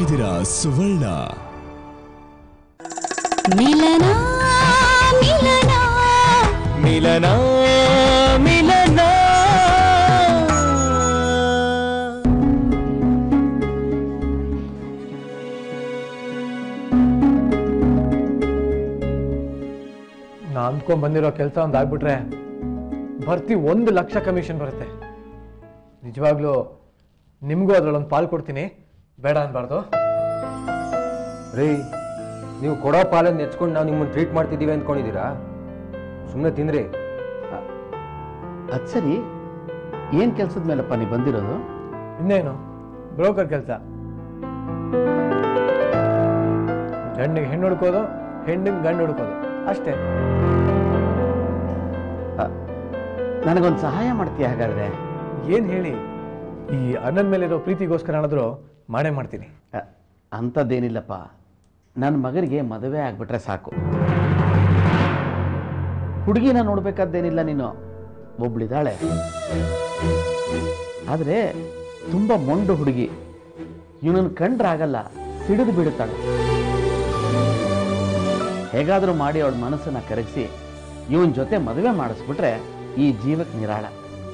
ಇದ್ದೀರಾ ಸುವರ್ಣ. ಮಿಲನ ಮಿಲನ ಮಿಲನ ಮಿಲನ. ನಾ ಅಂದ್ಕೊಂಡ್ ಬಂದಿರೋ ಕೆಲಸ ಒಂದು ಆಗ್ಬಿಟ್ರೆ ಭರ್ತಿ 1 ಲಕ್ಷ ಕಮಿಷನ್ ಬರುತ್ತೆ. ನಿಜವಾಗ್ಲೂ ನಿಮಗೂ ಅದ್ರಲ್ಲೊಂದು ಪಾಲು ಕೊಡ್ತೀನಿ, ಬೇಡ ಅನ್ಬಾರ್ದು. ರೀ, ನೀವು ಕೊಡೋ ಪಾಲನ್ನು ನೆಚ್ಕೊಂಡು ನಾವು ನಿಮ್ಮನ್ನು ಟ್ರೀಟ್ ಮಾಡ್ತಿದ್ದೀವಿ ಅಂದ್ಕೊಂಡಿದ್ದೀರಾ? ಸುಮ್ಮನೆ ತಿಂದ್ರಿ. ಅದು ಸರಿ, ಏನು ಕೆಲಸದ ಮೇಲಪ್ಪ ನೀವು ಬಂದಿರೋದು? ಇನ್ನೇನು, ಬ್ರೋಕರ್ ಕೆಲಸ. ಗಂಡಿಗೆ ಹೆಣ್ಣು ಹುಡ್ಕೋದು, ಹೆಣ್ಣಿಗೆ ಗಂಡು ಹುಡ್ಕೋದು ಅಷ್ಟೇ. ನನಗೊಂದು ಸಹಾಯ ಮಾಡ್ತೀಯ ಹಾಗಾದ್ರೆ? ಏನು ಹೇಳಿ? ಈ ಅನ್ನದ ಮೇಲಿರೋ ಪ್ರೀತಿಗೋಸ್ಕರ ಏನಾದರೂ ಮಾಡೇ ಮಾಡ್ತೀನಿ. ಅಂಥದ್ದೇನಿಲ್ಲಪ್ಪ, ನನ್ನ ಮಗನಿಗೆ ಮದುವೆ ಆಗ್ಬಿಟ್ರೆ ಸಾಕು. ಹುಡುಗಿನ ನೋಡ್ಬೇಕಾದ್ದೇನಿಲ್ಲ, ನೀನು ಒಬ್ಳಿದಾಳೆ. ಆದರೆ ತುಂಬ ಮೊಂಡು ಹುಡುಗಿ. ಇವನನ್ನು ಕಂಡ್ರಾಗಲ್ಲ, ಸಿಡಿದು ಬಿಡುತ್ತಾಳೆ. ಹೇಗಾದರೂ ಮಾಡಿ ಅವಳ ಮನಸ್ಸನ್ನು ಕರಗಿಸಿ ಇವನ ಜೊತೆ ಮದುವೆ ಮಾಡಿಸ್ಬಿಟ್ರೆ ಈ ಜೀವಕ್ಕೆ ನಿರಾಳ.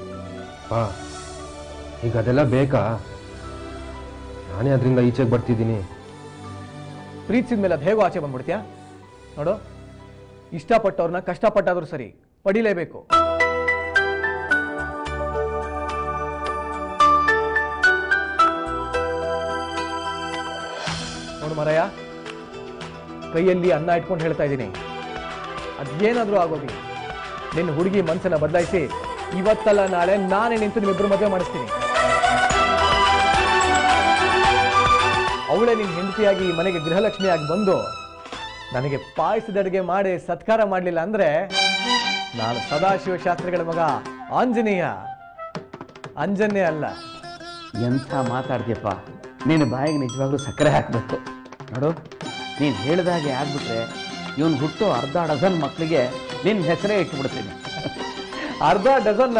ಈಗ ಅದೆಲ್ಲ ಬೇಕಾ? ನಾನೇ ಅದರಿಂದ ಈಚೆಗೆ ಬರ್ತಿದ್ದೀನಿ. ಪ್ರೀತಿಸಿದ ಮೇಲೆ ಅದು ಹೇಗೋ ಆಚೆ ಬಂದ್ಬಿಡ್ತೀಯಾ? ನೋಡು, ಇಷ್ಟಪಟ್ಟವ್ರನ್ನ ಕಷ್ಟಪಟ್ಟಾದ್ರೂ ಸರಿ ಪಡಿಲೇಬೇಕು. ನೋಡು ಮರಯ್ಯ, ಕೈಯಲ್ಲಿ ಅನ್ನ ಇಟ್ಕೊಂಡು ಹೇಳ್ತಾ ಇದ್ದೀನಿ, ಅದೇನಾದ್ರೂ ಆಗೋಗಿ ನಿನ್ನ ಹುಡುಗಿ ಮನಸ್ಸನ್ನ ಬದಲಾಯಿಸಿ ಇವತ್ತಲ್ಲ ನಾಳೆ ನಾನೇ ನಿಂತು ನಿಮ್ಮಿಬ್ಬರು ಮದುವೆ ಮಾಡಿಸ್ತೀನಿ. ಅವಳೇ ನಿನ್ನ ಹೆಂಡತಿಯಾಗಿ ಮನೆಗೆ ಗೃಹಲಕ್ಷ್ಮಿಯಾಗಿ ಬಂದು ನನಗೆ ಪಾಯಸದ ಅಡುಗೆ ಮಾಡಿ ಸತ್ಕಾರ ಮಾಡಲಿಲ್ಲ ಅಂದ್ರೆ ನಾನು ಸದಾಶಿವ ಶಾಸ್ತ್ರಿಗಳ ಮಗ ಆಂಜನೇಯ, ಅಂಜನ್ಯ ಅಲ್ಲ. ಎಂಥ ಮಾತಾಡ್ತೀಯಪ್ಪ, ನೀನು ಬಾಯಿಗೆ ನಿಜವಾಗ್ಲೂ ಸಕ್ಕರೆ ಹಾಕಬೇಕು. ನೋಡು, ನೀನು ಹೇಳಿದಾಗೆ ಆಗ್ಬಿಟ್ರೆ ಇವನು ಹುಟ್ಟೋ ಅರ್ಧ ಡಜನ್ ಮಕ್ಕಳಿಗೆ ನಿನ್ನ ಹೆಸರೇ ಇಟ್ಬಿಡ್ತೀನಿ. ಅರ್ಧ ಡಜನ್ನ?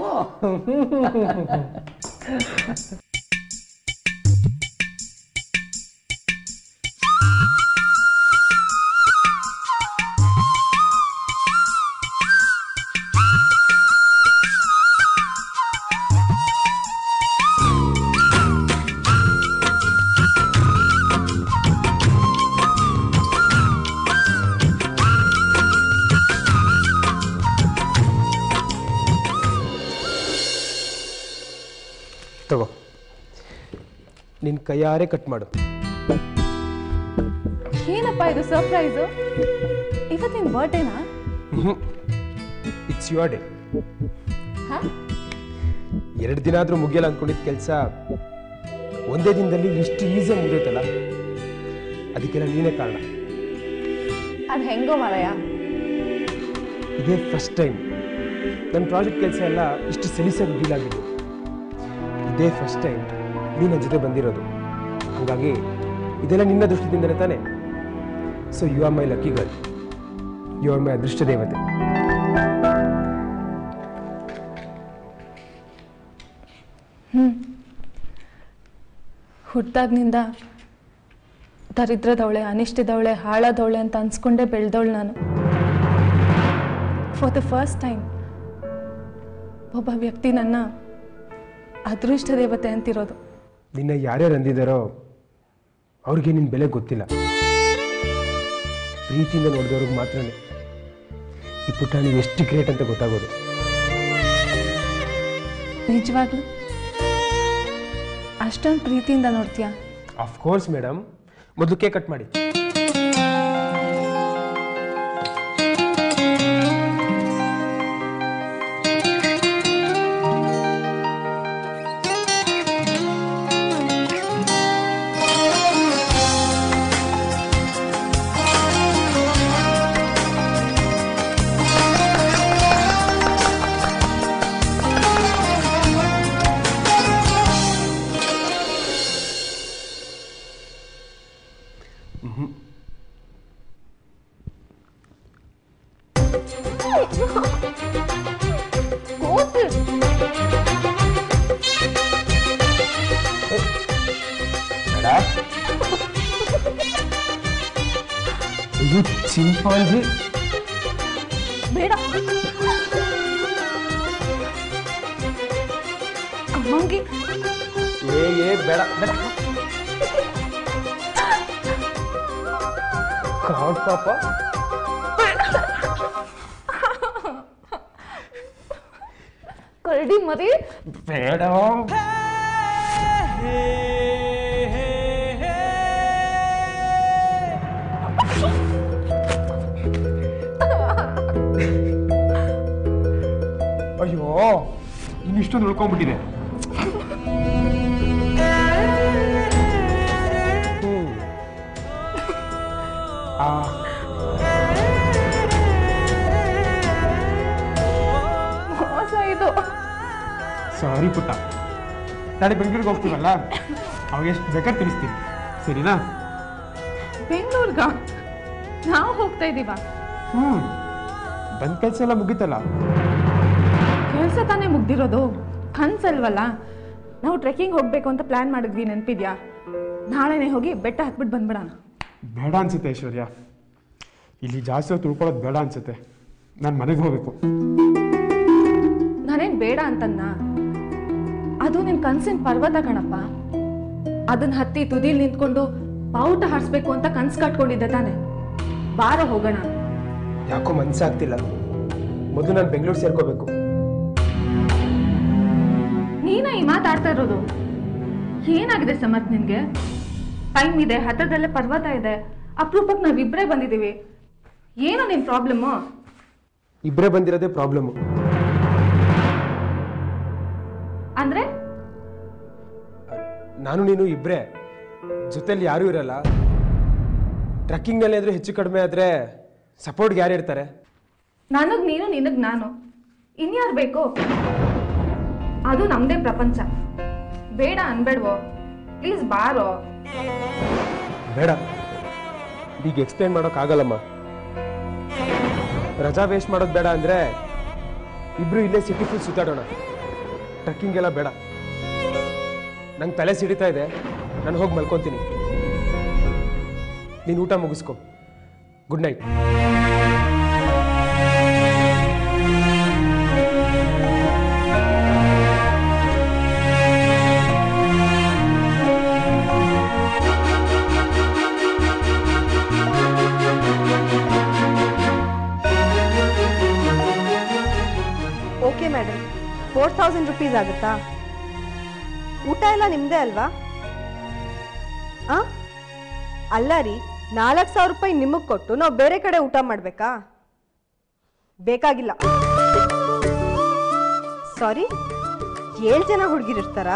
ತಗೋ, ನಿನ್ನ ಕೈಯಾರೆ ಕಟ್ ಮಾಡು. ಏನಪ್ಪ ಇದು ಸರ್ಪ್ರೈಸು? ಇವತ್ತಿನ ಬರ್ಡೇನಾ? It's your day. 2 ದಿನ ಆದ್ರೂ ಮುಗಿಯಲ್ಲ ಅಂದ್ಕೊಂಡಿದ್ದ ಕೆಲಸ ಒಂದೇ ದಿನದಲ್ಲಿ ಇಷ್ಟು ಈಸಿಯಾಗಿ ಮುಗಿದೈತಲ್ಲ, ಅದಕ್ಕೆಲ್ಲ ನೀನೇ ಕಾರಣ. ಅದು ಹೆಂಗೋ ಮಾರಾಯ, ಇದೇ ಫಸ್ಟ್ ಟೈಮ್ ನನ್ನ ಪ್ರಾಜೆಕ್ಟ್ ಕೆಲಸ ಎಲ್ಲ ಇಷ್ಟು ಸಲೀಸಾಗಿ ಡೀಲ್ ಆಗಿದ್ದು. ಇದೇ ಫಸ್ಟ್ ಟೈಮ್ ನೀನು ನನ್ನ ಜೊತೆ ಬಂದಿರೋದು. ಹಾಗಾಗಿ ಇದೆಲ್ಲ ನಿನ್ನ ದೃಷ್ಟಿಯಿಂದಲೇ ತಾನೆ. So you are my lucky girl, you are my ಅದೃಷ್ಟ ದೇವತೆ. ಹುಟ್ಟಾಗ್ನಿಂದ ದರಿದ್ರದವಳೆ, ಅನಿಷ್ಟಿದವಳೆ, ಹಾಳಾದವಳೆ ಅಂತ ಅನ್ಸ್ಕೊಂಡೇ ಬೆಳೆದವಳು ನಾನು. ಫಾರ್ ದ ಫಸ್ಟ್ ಟೈಮ್ ಒಬ್ಬ ವ್ಯಕ್ತಿ ನನ್ನ ಅದೃಷ್ಟ ದೇವತೆ ಅಂತಿರೋದು. ನಿನ್ನ ಯಾರ್ಯಾರು ಅಂದಿದ್ದಾರೋ ಅವ್ರಿಗೆ ನಿನ್ನ ಬೆಲೆ ಗೊತ್ತಿಲ್ಲ. ಪ್ರೀತಿಯಿಂದ ನೋಡಿದವ್ರಿಗೆ ಮಾತ್ರನೇ ಈ ಪುಟಾಣಿ ಎಷ್ಟು ಗ್ರೇಟ್ ಅಂತ ಗೊತ್ತಾಗೋದು. ನಿಜವಾಗ್ಲೂ ಅಷ್ಟೊಂದು ಪ್ರೀತಿಯಿಂದ ನೋಡ್ತೀಯಾ? Of course madam. ಮೊದಲು ಕೇಕ್ ಕಟ್ ಮಾಡಿ. ಇದು ಚಿಂಪಾಂಜಿ. ಬೇಡ ಅಮ್ಮಂಗೆ ಏ ಬೇಡ ಬೇಡ. ಕಾಡ್ ಪಾಪ. ಕರಡಿ ಮರಿ ಬೇಡ. ಅಯ್ಯೋ ಇನ್ನಿಷ್ಟೊಂದು ಉಳ್ಕೊಂಡ್ಬಿಟ್ಟಿದೆ. ಮೋಸ ಇದು. ಸಾರಿ ಪುಟ್ಟ, ನಾಳೆ ಬೆಂಗಳೂರಿಗೆ ಹೋಗ್ತೀವಲ್ಲ, ಅವಾಗ ಎಷ್ಟು ಬೇಕಾದ್ರೆ ತಿಳಿಸ್ತೀನಿ, ಸರಿನಾ? ಬೆಂಗಳೂರ್ಗ ನಾವು ಹೋಗ್ತಾ ಇದ್ದೀವ? ಬಂದ ಕೆಲಸ ಎಲ್ಲ ಮುಗೀತಲ್ಲ. ಕೆಲಸ ತಾನೇ ಮುಗ್ದಿರೋದು, ಕನ್ಸಲ್ವಲ್ಲ. ನಾವು ಟ್ರೆಕ್ಕಿಂಗ್ ಹೋಗ್ಬೇಕು ಅಂತ ಪ್ಲಾನ್ ಮಾಡಿದ್ವಿ, ನೆನಪಿದ್ಯಾ? ನಾಳೆನೇ ಹೋಗಿ ಬೆಟ್ಟ ಹತ್ಬಿಟ್ಟು ಬಂದ್ಬಿಡೋಣ. ಬೇಡ ಅನ್ಸುತ್ತೆ ಐಶ್ವರ್ಯ, ಇಲ್ಲಿ ಜಾಸ್ತಿ ಹೊತ್ತು ಉಳ್ಕೊಳ್ಳೋದು ಬೇಡ ಅನ್ಸುತ್ತೆ. ನಾನು ಮನೆಗೆ ಹೋಗ್ಬೇಕು. ನಾನೇನು ಬೇಡ ಅಂತನ್ನ, ಅದು ನಿನ್ನ ಕನ್ಸಿನ ಪರ್ವತ ಕಣಪ್ಪ. ಅದನ್ನ ಹತ್ತಿ ತುದಿಲ್ ನಿಂತ್ಕೊಂಡು ಬಾವುಟ ಹಾರಿಸ್ಬೇಕು ಅಂತ ಕನ್ಸು ಕಟ್ಕೊಂಡಿದ್ದೆ ತಾನೆ. ಬಾರ ಹೋಗೋಣ. ಯಾಕೋ ಮನ್ಸಾಗ್ತಿಲ್ಲ. ಮೊದಲು ನಾನು ಬೆಂಗಳೂರು ಸೇರ್ಕೋಬೇಕು. ನೀನ ಈ ಮಾತಾಡ್ತಾ ಇರೋದು? ಏನಾಗಿದೆ ಸಮರ್ಥ್ ನಿನ್ಗೆ? ಟೈಮ್ ಇದೆ, ಹತ್ರದಲ್ಲೇ ಪರ್ವತ ಇದೆ, ಅಪರೂಪಕ್ಕೆ ನಾವಿಬ್ಬರೇ ಬಂದಿದ್ದೀವಿ. ಏನೋ ನಿನ್ ಪ್ರಾಬ್ಲಮ್ಮು? ಇಬ್ಬರೇ ಬಂದಿರೋದೇ ಪ್ರಾಬ್ಲಮ್ಮು. ಅಂದ್ರೆ ನಾನು ನೀನು ಇಬ್ಬರೇ, ಜೊತೆಲಿ ಯಾರೂ ಇರಲ್ಲ. ಟ್ರಕ್ಕಿಂಗ್ನಲ್ಲಿ ಆದರೂ ಹೆಚ್ಚು ಕಡಿಮೆ ಆದರೆ ಸಪೋರ್ಟ್ಗೆ ಯಾರು ಇರ್ತಾರೆ? ನನಗ್ ನೀನು, ನಿನಗ್ ನಾನು, ಇನ್ಯಾರು ಬೇಕು? ಅದು ನಮ್ದೇ ಪ್ರಪಂಚ. ಬೇಡ ಅನ್ಬೇಡ್ವೋ, ಪ್ಲೀಸ್ ಬಾರೋ. ಬೇಡ, ಈಗ ಎಕ್ಸ್ಪ್ಲೇನ್ ಮಾಡೋಕ್ಕಾಗಲ್ಲಮ್ಮ. ರಜಾ ವೇಸ್ಟ್ ಮಾಡೋದು ಬೇಡ ಅಂದರೆ ಇಬ್ರು ಇಲ್ಲೇ ಸಿಟಿ ಫುಲ್ ಸುತ್ತಾಡೋಣ. ಟ್ರಕ್ಕಿಂಗ್ ಎಲ್ಲ ಬೇಡ. ನಂಗೆ ತಲೆ ಸಿಡಿತಾ ಇದೆ, ನಾನು ಹೋಗಿ ಮಲ್ಕೊತೀನಿ. ನೀನು ಊಟ ಮುಗಿಸ್ಕೊ. Good night. Okay madam, 4000 rupees ಆಗುತ್ತಾ? ಊಟ ಎಲ್ಲ ನಿಮ್ಮದೇ ಅಲ್ವಾ? ಅಲ್ಲ ರೀ, 4000 ರೂಪಾಯಿ ನಿಮಗೆ ಕೊಟ್ಟು ನಾವು ಬೇರೆ ಕಡೆ ಊಟ ಮಾಡಬೇಕಾ? ಬೇಕಾಗಿಲ್ಲ. ಸಾರಿ, 7 ಜನ ಹುಡುಗಿರಿರ್ತಾರಾ?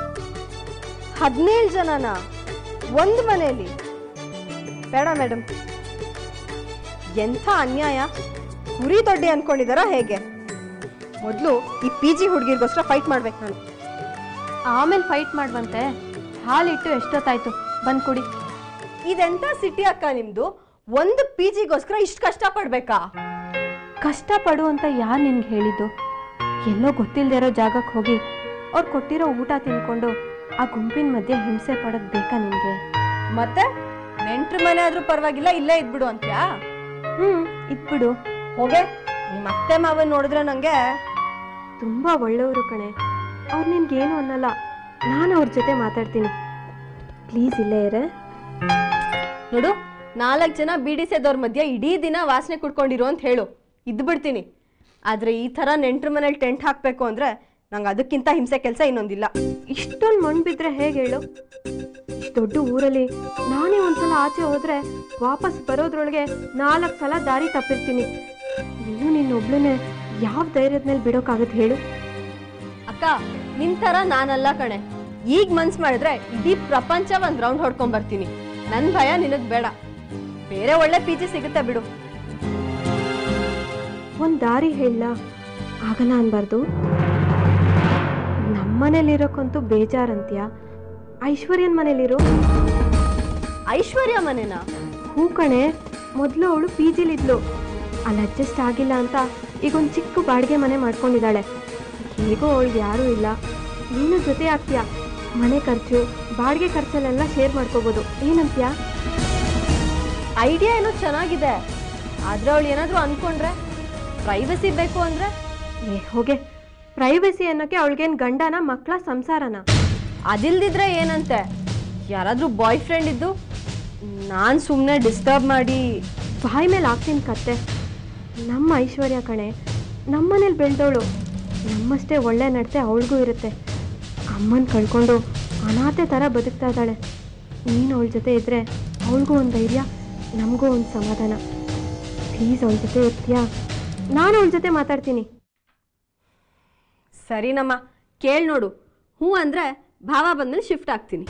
17 ಜನನಾ ಒಂದು ಮನೆಯಲ್ಲಿ? ಬೇಡ ಮೇಡಮ್. ಎಂಥ ಅನ್ಯಾಯ! ಕುರಿ ದೊಡ್ಡಿ ಅನ್ಕೊಂಡಿದಾರಾ ಹೇಗೆ? ಮೊದಲು ಈ PG ಹುಡುಗಿರ್ಗೋಸ್ಕರ ಫೈಟ್ ಮಾಡ್ಬೇಕು ನಾನು. ಆಮೇಲೆ ಫೈಟ್ ಮಾಡುವಂತೆ. ಹಾಲಿಟ್ಟು ಎಷ್ಟೊತ್ತಾಯ್ತು, ಬಂದು ಕುಡಿ. ಇದೆಂತ ಸಿಟಿ ಅಕ್ಕ ನಿಮ್ದು? ಒಂದು PGಗೋಸ್ಕರ ಇಷ್ಟು ಕಷ್ಟ ಪಡ್ಬೇಕಾ? ಕಷ್ಟಪಡು ಅಂತ ಯಾರು ನಿನ್ಗೆ ಹೇಳಿದ್ದು? ಎಲ್ಲೋ ಗೊತ್ತಿಲ್ಲದೆ ಇರೋ ಜಾಗಕ್ಕೆ ಹೋಗಿ ಅವ್ರು ಕೊಟ್ಟಿರೋ ಊಟ ತಿನ್ಕೊಂಡು ಆ ಗುಂಪಿನ ಮಧ್ಯೆ ಹಿಂಸೆ ಪಡೋದು ಬೇಕಾ ನಿನಗೆ? ಮತ್ತೆ ನೆಂಟ್ರ ಮನೆ ಆದ್ರೂ ಪರವಾಗಿಲ್ಲ, ಇಲ್ಲೇ ಇದ್ಬಿಡು ಅಂತ್ಯಾ? ಇದ್ಬಿಡು. ಹೋಗೆ, ನಿಮ್ಮ ಅತ್ತೆ ಮಾವನ್ ನೋಡಿದ್ರೆ ನಂಗೆ ತುಂಬ ಒಳ್ಳೆಯವರು ಕಣೆ. ಅವ್ರು ನಿನ್ಗೇನು ಅನ್ನಲ್ಲ. ನಾನು ಅವ್ರ ಜೊತೆ ಮಾತಾಡ್ತೀನಿ. ಪ್ಲೀಸ್ ಇಲ್ಲೇ ಇರೇ. ನೋಡು, 4 ಜನ ಬೀಡಿ ಸೇದೋರ್ ಮಧ್ಯೆ ಇಡೀ ದಿನ ವಾಸನೆ ಕುಡ್ಕೊಂಡಿರೋ ಅಂತ ಹೇಳು, ಇದ್ದು ಬಿಡ್ತೀನಿ. ಆದ್ರೆ ಈ ಥರ ನೆಂಟ್ರ ಮನೇಲಿ ಟೆಂಟ್ ಹಾಕಬೇಕು ಅಂದ್ರೆ ನಂಗೆ ಅದಕ್ಕಿಂತ ಹಿಂಸೆ ಕೆಲಸ ಇನ್ನೊಂದಿಲ್ಲ. ಇಷ್ಟೊಂದು ಮಣ್ಣು ಬಿದ್ದರೆ ಹೇಗೆ ಹೇಳು? ಇಷ್ಟು ದೊಡ್ಡ ಊರಲ್ಲಿ ನಾನೇ ಒಂದ್ಸಲ ಆಚೆ ಹೋದ್ರೆ ವಾಪಸ್ ಬರೋದ್ರೊಳಗೆ 4 ಸಲ ದಾರಿ ತಪ್ಪಿರ್ತೀನಿ. ಇನ್ನು ನಿನ್ನೊಬ್ಳನ್ನೇ ಯಾವ ಧೈರ್ಯದ ಮೇಲೆ ಬಿಡೋಕ್ಕಾಗತ್ತೆ ಹೇಳು? ಅಕ್ಕ, ನಿನ್ ಥರ ನಾನಲ್ಲ ಕಣೆ. ಈಗ ಮನ್ಸು ಮಾಡಿದ್ರೆ ಇಡೀ ಪ್ರಪಂಚ ಒಂದು ರೌಂಡ್ ಹೊಡ್ಕೊಂಡ್ ಬರ್ತೀನಿ. ನನ್ನ ಭಯ ನಿನಗೆ ಬೇಡ. ಬೇರೆ ಒಳ್ಳೆ PG ಸಿಗುತ್ತೆ ಬಿಡು. ಒಂದು ದಾರಿ ಹೇಳ, ಆಗಲ್ಲ ಅನ್ಬಾರ್ದು. ನಮ್ಮನೇಲಿರೋಕ್ಕಂತೂ ಬೇಜಾರಂತ್ಯ. ಐಶ್ವರ್ಯನ ಮನೇಲಿರೋ. ಐಶ್ವರ್ಯ ಮನೆನಾ? ಹೂ ಕಣೆ, ಮೊದಲು ಅವಳು PGಲಿದ್ಲು. ಅಲ್ಲಿ ಅಡ್ಜಸ್ಟ್ ಆಗಿಲ್ಲ ಅಂತ ಈಗ ಒಂದು ಚಿಕ್ಕ ಬಾಡಿಗೆ ಮನೆ ಮಾಡ್ಕೊಂಡಿದ್ದಾಳೆ. ಹೇಗೋ ಅವಳಿಗೆ ಯಾರೂ ಇಲ್ಲ. ನೀನು ಜೊತೆ ಆಗ್ತೀಯಾ? ಮನೆ ಖರ್ಚು ಬಾಡಿಗೆ ಖರ್ಚಲ್ಲೆಲ್ಲ ಶೇರ್ ಮಾಡ್ಕೋಬೋದು. ಏನಂತ್ಯಾ? ಐಡಿಯಾ ಏನೋ ಚೆನ್ನಾಗಿದೆ, ಆದ್ರೆ ಅವಳು ಏನಾದರೂ ಅಂದ್ಕೊಂಡ್ರೆ, ಪ್ರೈವಸಿ ಬೇಕು ಅಂದ್ರೆ ಹೋಗೆ, ಪ್ರೈವಸಿ ಅನ್ನೋಕ್ಕೆ ಅವಳಿಗೇನು ಗಂಡನ ಮಕ್ಕಳ ಸಂಸಾರನ? ಅದಿಲ್ದಿದ್ರೆ ಏನಂತೆ, ಯಾರಾದರೂ ಬಾಯ್ ಫ್ರೆಂಡ್ ಇದ್ದು ನಾನು ಸುಮ್ಮನೆ ಡಿಸ್ಟರ್ಬ್ ಮಾಡಿ ಬಾಯಿ ಮೇಲೆ ಆಗ್ತೀನಿ ಕತ್ತೆ. ನಮ್ಮ ಐಶ್ವರ್ಯ ಕಣೆ, ನಮ್ಮನೇಲಿ ಬೆಳೆದವಳು, ನಮ್ಮಷ್ಟೇ ಒಳ್ಳೆ ನಡತೆ ಅವಳಿಗೂ ಇರುತ್ತೆ. ಅಮ್ಮನ ಕಳ್ಕೊಂಡು ಅನಾಥೆ ಥರ ಬದುಕ್ತಾ ಇದ್ದಾಳೆ. ನೀನು ಅವಳ ಜೊತೆ ಇದ್ದರೆ ಅವಳಿಗೂ ಒಂದು ಧೈರ್ಯ, ನಮಗೂ ಒಂದು ಸಮಾಧಾನ. ಪ್ಲೀಸ್ ಅವಳ ಜೊತೆ ಇರ್ತೀಯಾ? ನಾನು ಅವಳ ಜೊತೆ ಮಾತಾಡ್ತೀನಿ. ಸರಿನಮ್ಮ, ಕೇಳಿ ನೋಡು. ಹ್ಞೂ ಅಂದರೆ ಭಾವ ಬಂದಮೇಲೆ ಶಿಫ್ಟ್ ಆಗ್ತೀನಿ.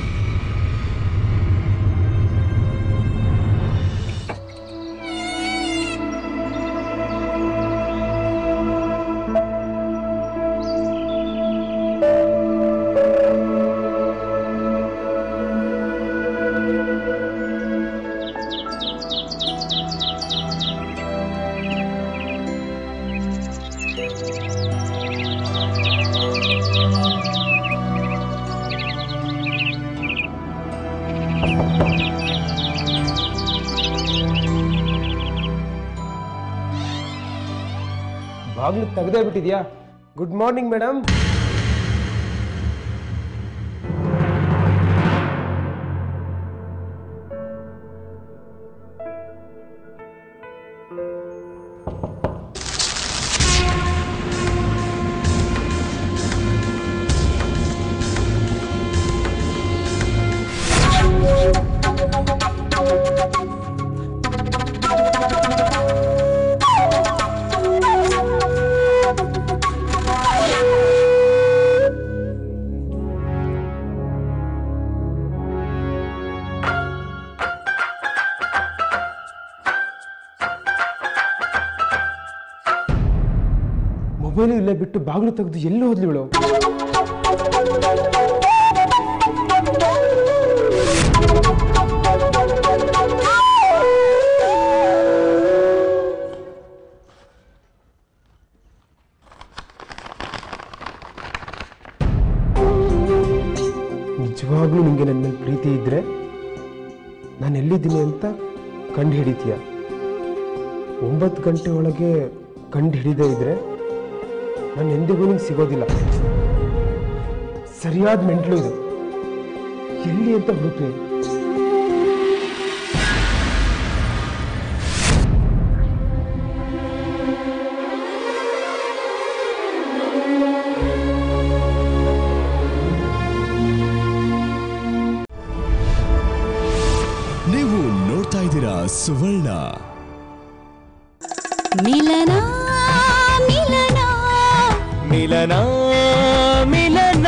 ಬಾಗ್ಲು ತೆಗೆದೇ ಬಿಟ್ಟಿದ್ಯಾ? Good morning madam. ಮೊಬೈಲು ಇಲ್ಲೇ ಬಿಟ್ಟು ಬಾಗಿಲು ತೆಗೆದು ಎಲ್ಲೂ ಹೋದ್ಲಿ ಇವಳು. ನಿಜವಾಗ್ಲೂ ನಿಂಗೆ ನನ್ನ ಮೇಲೆ ಪ್ರೀತಿ ಇದ್ರೆ ನಾನು ಎಲ್ಲಿದ್ದೀನಿ ಅಂತ ಕಂಡು ಹಿಡಿತೀಯ. 9 ಗಂಟೆ ಒಳಗೆ ಕಂಡು ಹಿಡಿದೇ ಇದ್ರೆ ನಾನು ಎಂದಿಗೂ ನಿಂಗೆ ಸಿಗೋದಿಲ್ಲ. ಸರಿಯಾದ ಮೆಂಟ್ಲು ಇದು. ಎಲ್ಲಿ ಅಂತ ಹುಡುಕ್ಲಿ. ನೀವು ನೋಡ್ತಾ ಇದ್ದೀರಾ ಸುವರ್ಣ. ಮಿಲನ ಮಿಲನ ಮಿಲನ ಮಿಲನ.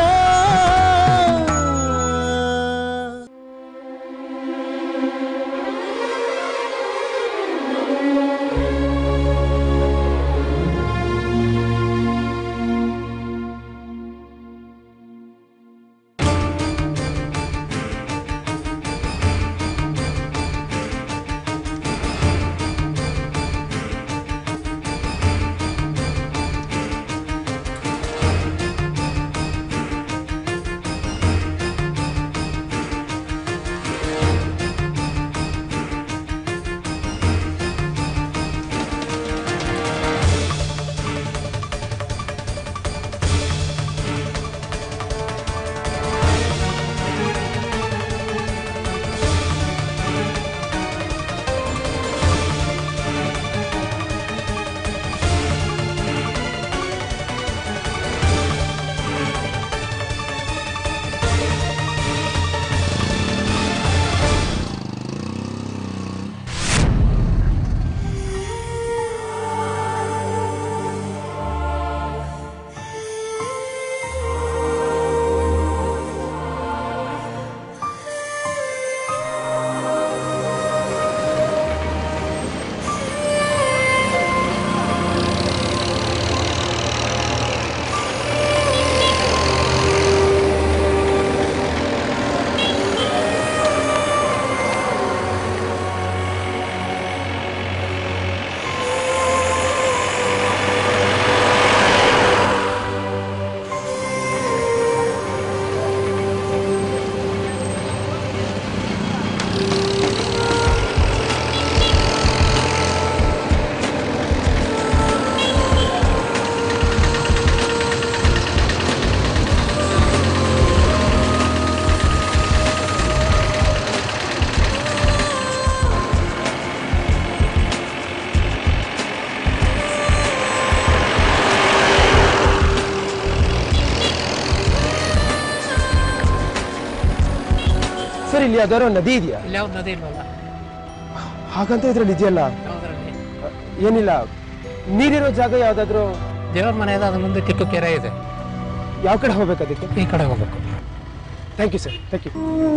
ಸರ್ ಇಲ್ಲಿ ಯಾವ್ದಾದ್ರು ನದಿ ಇದೆಯಾ? ಇಲ್ಲಿ ಯಾವ ನದಿ ಇಲ್ವಲ್ಲ. ಹಾಗಂತ ಇದ್ರಲ್ಲಿ ಇದೆಯಲ್ಲ? ಯಾವುದರಲ್ಲಿ? ಏನಿಲ್ಲ, ನೀರಿರೋ ಜಾಗ ಯಾವ್ದಾದ್ರು? ದೇವರ ಮನೆ ಇದೆ, ಅದ್ರ ಮುಂದೆ ಚಿಕ್ಕ ಕೆರೆ ಇದೆ. ಯಾವ ಕಡೆ ಹೋಗ್ಬೇಕು ಅದಕ್ಕೆ? ಈ ಕಡೆ ಹೋಗ್ಬೇಕು. Thank you sir, thank you.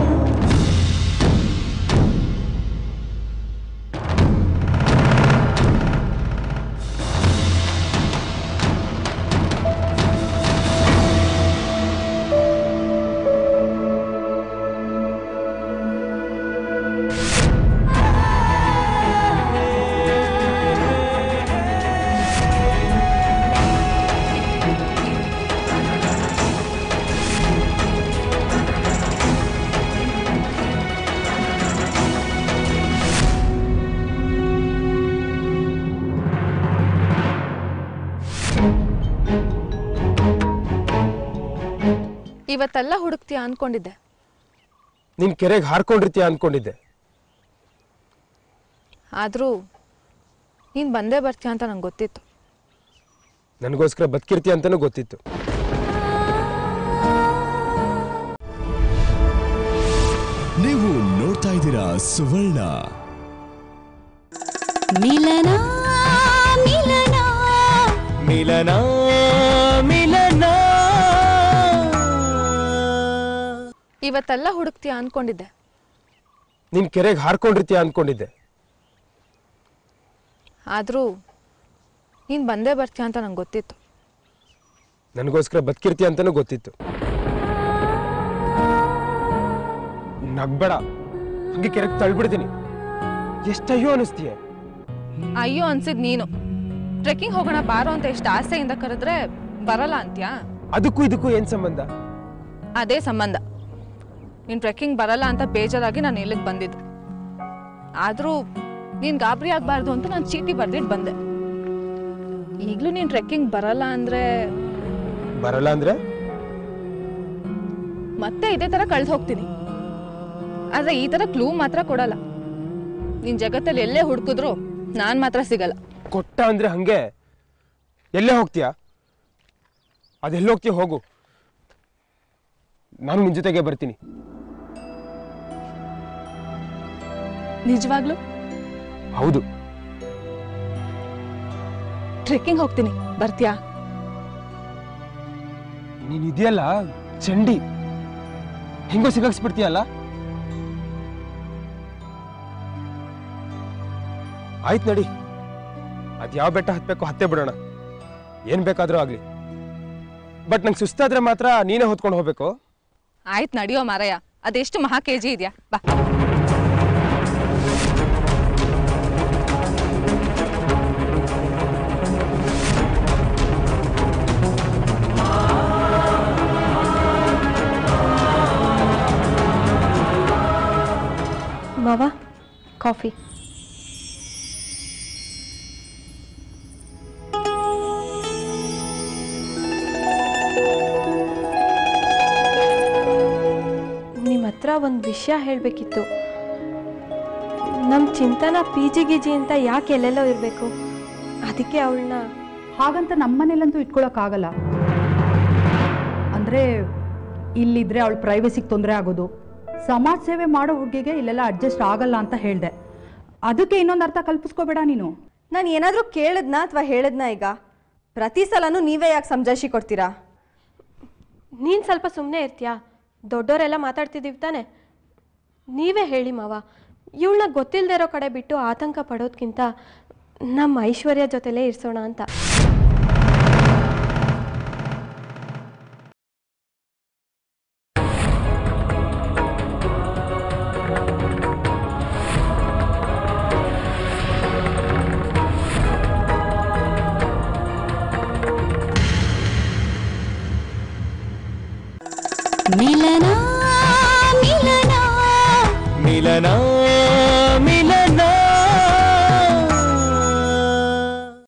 ಇವತ್ತೆಲ್ಲ ಹುಡುಕ್ತೀಯ ಅನ್ಕೊಂಡಿದ್ದೆ. ನಿನ್ ಕೆರೆಗೆ ಹಾರ್ಕೊಂಡಿರ್ತೀಯ ಅನ್ಕೊಂಡಿದ್ದೆ. ಆದ್ರೂ ನೀನ್ ಬಂದೇ ಬರ್ತೀಯ ಅಂತ ನಂಗೆ ಗೊತ್ತಿತ್ತು. ನನಗೋಸ್ಕರ ಬದುಕಿರ್ತೀಯ ಅಂತಾನೂ ಗೊತ್ತಿತ್ತು. ನೀವು ನೋಡ್ತಾ ಇದ್ದೀರಾ ಸುವರ್ಣ. ಮಿಲನ ಮಿಲನ ಮಿಲನ ಮಿಲನ. ಇವತ್ತೆಲ್ಲ ಹುಡುಕ್ತೀಯ ಅನ್ಕೊಂಡಿದ್ದೆ. ನಿನ್ ಕೆರೆಗೆ ಹಾರ್ಕೊಂಡಿರ್ತೀಯ ಅನ್ಕೊಂಡಿದ್ದೆ. ಆದ್ರೂ ನೀನ್ ಬಂದೇ ಬರ್ತೀಯ ಅಂತ ನಂಗೆ ಗೊತ್ತಿತ್ತು. ನನಗೋಸ್ಕರ ಬದುಕಿರ್ತೀಯ ಅಂತಾನೂ ಗೊತ್ತಿತ್ತು. ನಗ್ಬೇಡ, ಹಂಗೆ ಕೆರೆಗೆ ತಳ್ಬಿಡ್ತೀನಿ. ಎಷ್ಟಯ್ಯೋ ಅನಿಸ್ತೀಯ. ಅಯ್ಯೋ ಅನ್ಸಿದ್ ನೀನು. ಟ್ರೆಕ್ಕಿಂಗ್ ಹೋಗೋಣ ಬಾರೋ ಅಂತ ಎಷ್ಟು ಆಸೆಯಿಂದ ಕರೆದ್ರೆ ಬರಲ್ಲ ಅಂತ್ಯಾ? ಅದಕ್ಕೂ ಇದಕ್ಕೂ ಏನ್ ಸಂಬಂಧ? ಅದೇ ಸಂಬಂಧ. ನೀನ್ ಟ್ರೆಕ್ಕಿಂಗ್ ಬರಲ್ಲ ಅಂತ ಬೇಜಾರಾಗಿ ನಾನು ಇಲ್ಲಿಗೆ ಬಂದಿದ್ದೆ. ಆದ್ರೂ ನೀನ್ ಗಾಬರಿ ಆಗ್ಬಾರ್ದು ಅಂತ ನಾನು ಚೀಟಿ ಬರ್ದಿಟ್ಟು ಬಂದೆ. ಈಗ್ಲೂ ನೀನ್ ಟ್ರೆಕ್ಕಿಂಗ್ ಬರಲ್ಲ ಅಂದ್ರೆ ಮತ್ತೆ ಇದೇ ತರ ಕಳ್ದು ಹೋಗ್ತೀನಿ. ಆದ್ರೆ ಈ ತರ ಕ್ಲೂ ಮಾತ್ರ ಕೊಡಲ್ಲ. ನಿನ್ ಜಗತ್ತಲ್ಲಿ ಎಲ್ಲೇ ಹುಡುಕಿದ್ರು ನಾನ್ ಮಾತ್ರ ಸಿಗಲ್ಲ. ಕೊಟ್ಟ ಅಂದ್ರೆ ಹಂಗೆ ಎಲ್ಲೇ ಹೋಗ್ತೀಯ? ಅದೆಲ್ಲ ಹೋಗ್ತೀಯ ಹೋಗು, ನಾನು ನಿನ್ ಜೊತೆಗೆ ಬರ್ತೀನಿ. ನಿಜವಾಗ್ಲು? ಹೌದು. ಟ್ರೆಕ್ಕಿಂಗ್ ಹೋಗ್ತೀನಿ, ಬರ್ತೀಯಾ? ನೀನ್ ಇದೆಯಲ್ಲ ಚಂಡಿ, ಹೆಂಗೋ ಸಿಗಾಕ್ಸ್ಬಿಡ್ತೀಯಲ್ಲ. ಆಯ್ತು ನಡಿ, ಅದ್ ಯಾವ ಬೆಟ್ಟ ಹತ್ಬೇಕು ಹತ್ತೇ ಬಿಡೋಣ. ಏನ್ ಬೇಕಾದ್ರೂ ಆಗ್ಲಿ, ಬಟ್ ನಂಗೆ ಸುಸ್ತಾದ್ರೆ ಮಾತ್ರ ನೀನೇ ಹೊತ್ಕೊಂಡು ಹೋಗ್ಬೇಕು. ಆಯ್ತು ನಡಿಯೋ ಮಾರಯ್ಯ, ಅದೆಷ್ಟು ಮಹಾ ಕೆಜಿ ಇದೆಯಾ, ಬಾ. ಮಾವ, ಕಾಫಿ. ನಿಮ್ಮ ಹತ್ರ ಒಂದು ವಿಷಯ ಹೇಳಬೇಕಿತ್ತು. ನಮ್ಮ ಚಿಂತನ ಪಿ ಜಿ ಗಿಜಿ ಅಂತ ಯಾಕೆ ಎಲ್ಲೆಲ್ಲೋ ಇರಬೇಕು? ಅದಕ್ಕೆ ಅವಳನ್ನ ಹಾಗಂತ ನಮ್ಮನೇಲಂತೂ ಇಟ್ಕೊಳ್ಳೋಕ್ಕಾಗಲ್ಲ. ಅಂದರೆ ಇಲ್ಲಿದ್ರೆ ಅವಳ ಪ್ರೈವಸಿಗೆ ತೊಂದರೆ ಆಗೋದು. ಸಮಾಜ ಸೇವೆ ಮಾಡೋ ಹುಡುಗಿಗೆ ಇಲ್ಲೆಲ್ಲ ಅಡ್ಜಸ್ಟ್ ಆಗಲ್ಲ ಅಂತ ಹೇಳಿದೆ. ಅದಕ್ಕೆ ಇನ್ನೊಂದು ಅರ್ಥ ಕಲ್ಪಿಸ್ಕೋಬೇಡ ನೀನು. ನಾನು ಏನಾದರೂ ಕೇಳಿದ್ನಾ ಅಥವಾ ಹೇಳಿದ್ನಾ? ಈಗ ಪ್ರತಿ ಸಲನೂ ನೀವೇ ಯಾಕೆ ಸಮಜಾಯಿಷಿ ಕೊಡ್ತೀರಾ? ನೀನು ಸ್ವಲ್ಪ ಸುಮ್ಮನೆ ಇರ್ತೀಯಾ? ದೊಡ್ಡವರೆಲ್ಲ ಮಾತಾಡ್ತಿದ್ದೀವಿ ತಾನೆ. ನೀವೇ ಹೇಳಿ ಮಾವ, ಇವಳನ್ನ ಗೊತ್ತಿಲ್ಲದೆ ಇರೋ ಕಡೆ ಬಿಟ್ಟು ಆತಂಕ ಪಡೋದ್ಕಿಂತ ನಮ್ಮ ಐಶ್ವರ್ಯ ಜೊತೆಲೇ ಇರಿಸೋಣ ಅಂತ.